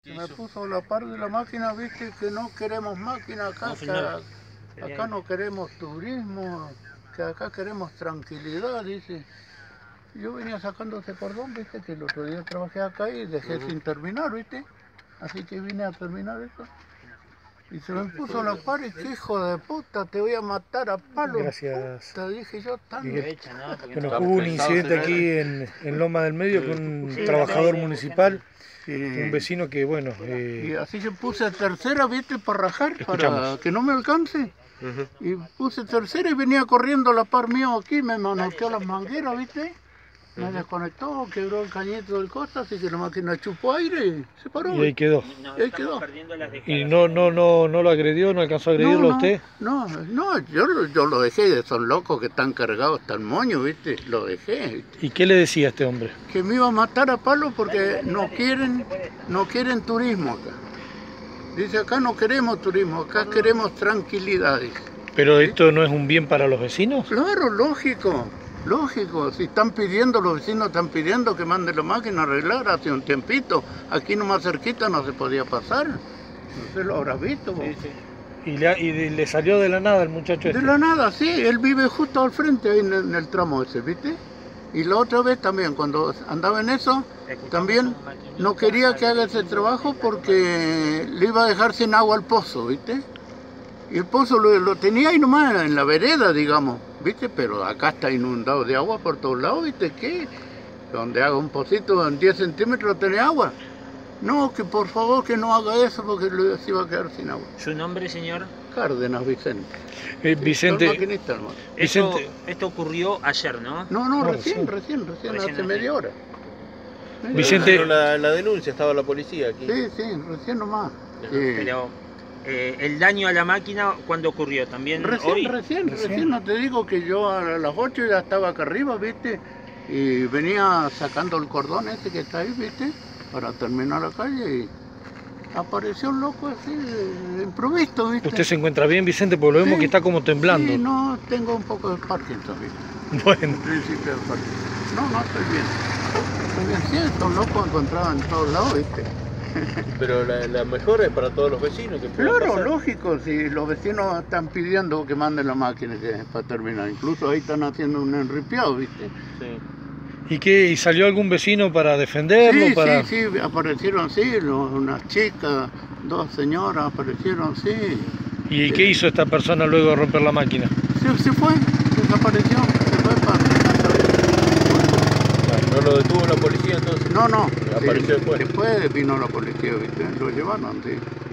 Se me puso a la par de la máquina, viste, que no queremos máquina acá, acá no queremos turismo, que acá queremos tranquilidad, dice. Yo venía sacando ese cordón, viste, que el otro día trabajé acá y dejé sin terminar, viste. Así que vine a terminar esto. Y se me puso a la par y que hijo de puta, te voy a matar a palo. Gracias. Te dije yo tan... Bueno, hubo un incidente aquí en Loma del Medio con un trabajador municipal, un vecino que, bueno... Y así yo puse tercera, viste, para rajar, Escuchamos. para que no me alcance. Y puse tercera y venía corriendo a la par mío aquí, me manoteó las mangueras, viste. Me desconectó, quebró el cañito del costa, así que la máquina chupó aire y se paró. Y ahí quedó. Y ahí quedó. ¿Y no lo agredió, no alcanzó a agredirlo a usted? No, yo lo dejé, son locos que están cargados, están moños, viste, lo dejé. ¿Viste? ¿Y qué le decía a este hombre? Que me iba a matar a palo porque no quieren turismo acá. Dice, acá no queremos turismo, acá queremos tranquilidad. Dice. ¿Pero esto no es un bien para los vecinos? Claro, lógico. Lógico, si están pidiendo, los vecinos están pidiendo que mande la máquina a arreglar hace un tiempito. Aquí nomás cerquita no se podía pasar. No sé, lo habrás visto vos. Sí, sí. ¿Y le salió de la nada el muchacho este? De la nada, sí. Él vive justo al frente, ahí en el tramo ese, ¿viste? Y la otra vez también, cuando andaba en eso, también no quería que haga ese trabajo porque le iba a dejar sin agua al pozo, ¿viste? Y el pozo lo tenía ahí nomás en la vereda, digamos, ¿viste? Pero acá está inundado de agua por todos lados, ¿viste? ¿Qué? Donde haga un pocito en 10 centímetros tiene agua. No, que por favor que no haga eso porque se iba a quedar sin agua. ¿Su nombre, señor? Cárdenas Vicente. Vicente. Maquinista, hermano. Esto ocurrió ayer, ¿no? No, recién, hace media hora. Vicente. Pero la denuncia, estaba la policía aquí. Sí, recién nomás. Pero el daño a la máquina, ¿cuándo ocurrió? ¿También hoy? Recién, no te digo que yo a las 8 ya estaba acá arriba, ¿viste? Y venía sacando el cordón ese que está ahí, ¿viste? Para terminar la calle y apareció un loco así, de improviso, ¿viste? ¿Usted se encuentra bien, Vicente? Porque lo vemos que está como temblando. Sí, no, tengo un poco de Parkinson, ¿viste? Bueno. En principio de Parkinson. No, estoy bien. Estoy bien, sí, estos locos encontraban en todos lados, ¿viste? Pero la mejor es para todos los vecinos que puedan Claro, pasar. lógico, si los vecinos están pidiendo que manden la máquina para terminar. Incluso ahí están haciendo un enripiado, ¿viste? Sí. ¿Y salió algún vecino para defenderlo? Sí, aparecieron, sí, unas chicas, dos señoras aparecieron, sí. ¿Y qué hizo esta persona luego de romper la máquina? Se fue, desapareció, se fue para... ¿No lo detuvo la policía entonces? No. Apareció después. Después vino la policía, ¿viste? Lo llevaron, sí.